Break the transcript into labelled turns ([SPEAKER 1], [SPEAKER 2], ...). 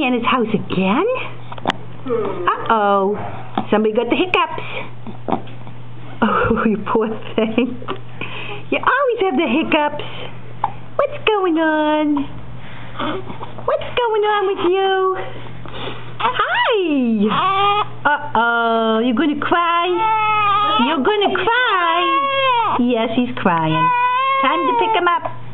[SPEAKER 1] Santa's house again? Uh-oh. Somebody got the hiccups. Oh, you poor thing. You always have the hiccups. What's going on? What's going on with you? Hi! Uh-oh. You gonna cry? You're gonna cry? Yes, he's crying. Time to pick him up.